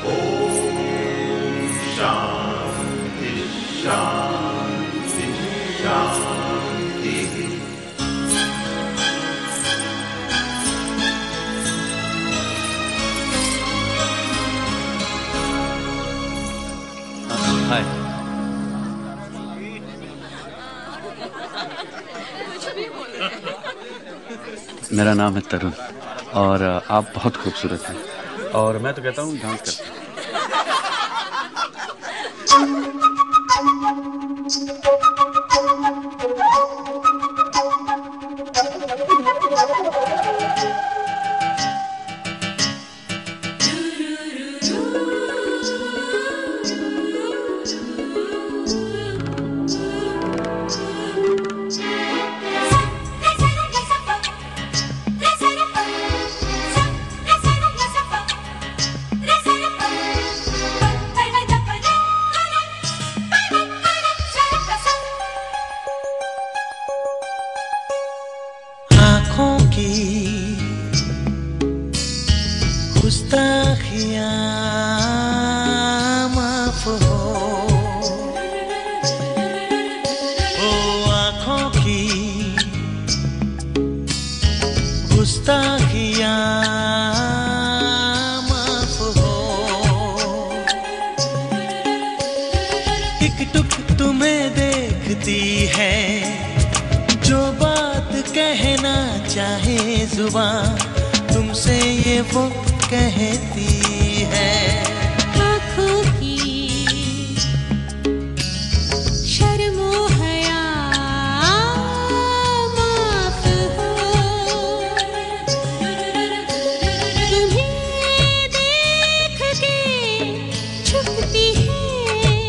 शांति शांति शांति। हाय, मेरा नाम है तरुण और आप बहुत खूबसूरत हैं और मैं तो कहता हूँ डांस करते हैं। आँखों की गुस्ताखियाँ माफ हो, ओ आँखों की गुस्ताखियाँ माफ हो। टिक टुक तुम्हें देखती है, जो बात कहना चाहे जुबान तुमसे ये वो कहती है। आँखों की शर्मो हया माफ हो, तुम्हें देख के छुपती है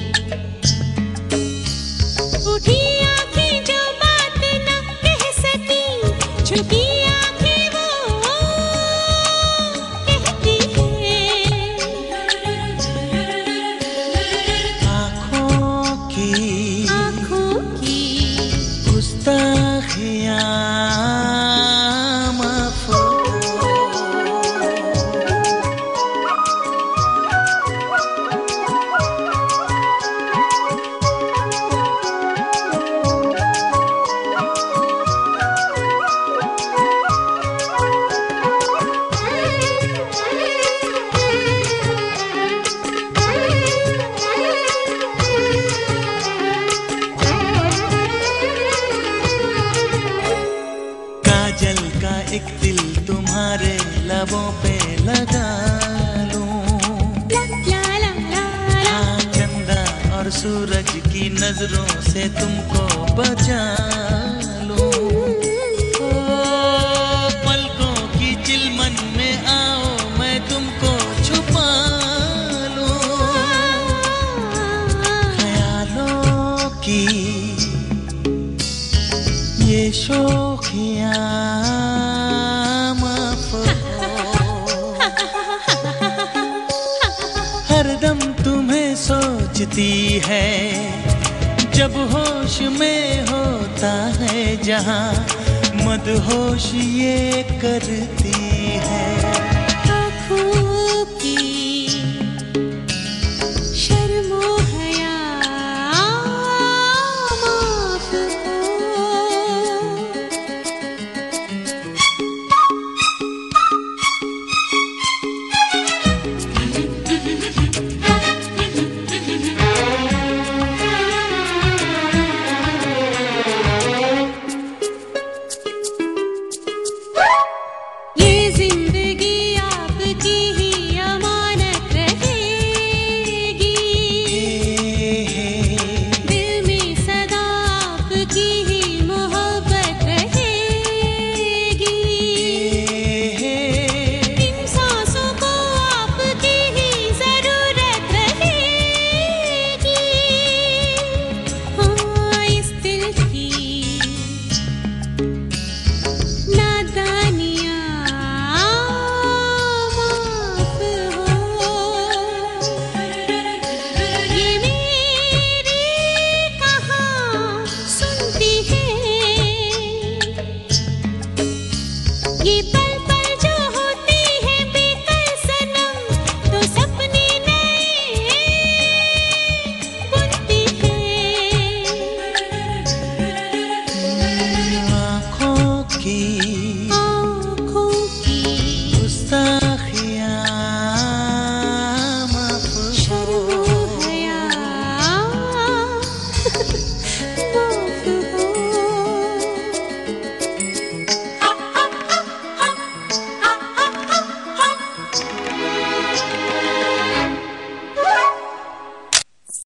उठी आँखें जो बात न कह सकी, छुपी आँखें वो कहती है। आँखों की गुस्ताखियाँ माफ हो। काजल का एक दिल तुम्हारे लबों पे लगा लूं, हाँ चंदा और सूरज की नजरों से तुमको बचा लूं। ओ पलकों की चिलमन में आओ मैं तुमको छुपा लूं। ख्यालों की ये शोखियाँ माफ हो, हरदम तुम्हें सोचती है, जब होश में होता है जहाँ मदहोश ये करती